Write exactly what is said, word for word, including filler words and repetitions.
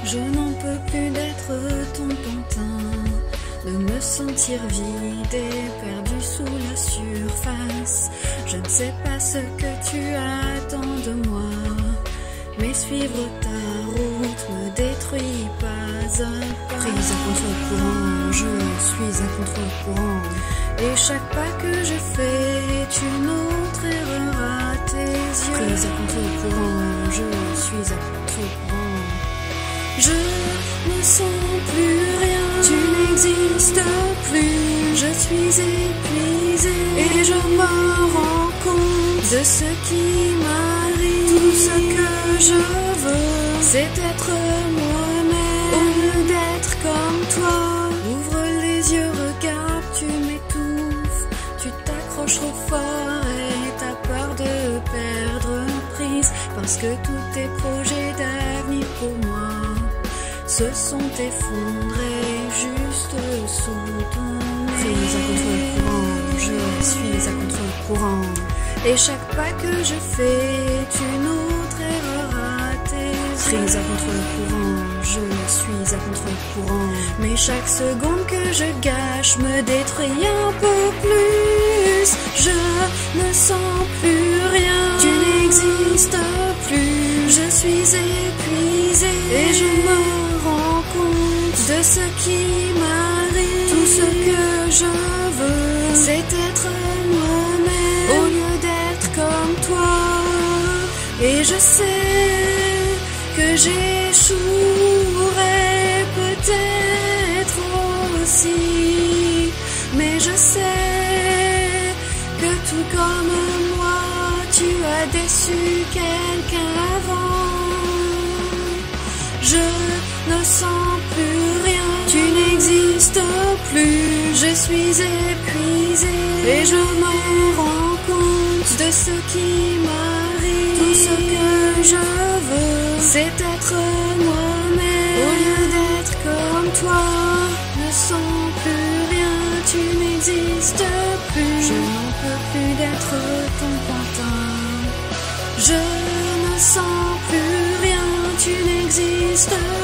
Je n'en peux plus d'être ton pantin, de me sentir vide et perdu sous la surface. Je ne sais pas ce que tu attends de moi, mais suivre ta route me détruit pas à pas. Prise à contre-courant, je suis à contre-courant. Et chaque pas que je fais est une autre erreur à tes yeux. Prise à contre-courant, je suis à contre-courant. Je ne sens plus rien, tu n'existes plus. Je suis épuisée et je me rends compte de ce qui m'arrive. Tout ce que je veux, c'est être moi-même au lieu d'être comme toi. Ouvre les yeux, regarde, tu m'étouffes. Tu t'accroches trop fort et t'as peur de perdre prise, parce que tous tes projets d'avenir pour moi se sont effondrés juste sous ton nez. Prise à contre-courant, je suis à contre-courant. Et chaque pas que je fais est une autre erreur à tes yeux. Prise à contre-courant, je suis à contre-courant. Mais chaque seconde que je gâche me détruit un peu plus. Je ne sens plus rien, tu n'existes plus. Je suis épuisée et je me rends compte de ce qui m'arrive. Tout ce que je veux, c'est être moi-même au lieu d'être comme toi. Et je sais que j'échouerai peut-être aussi, mais je sais que tout comme moi, tu as déçu quelqu'un avant. Je ne sens plus rien, tu n'existes plus. Je suis épuisée et je me rends compte de ce qui m'arrive. Tout ce que je veux, c'est être moi-même au lieu d'être comme toi. Ne sens plus rien, tu n'existes plus. Je n'en peux plus d'être ton pantin. Je ne sens plus rien, tu n'existes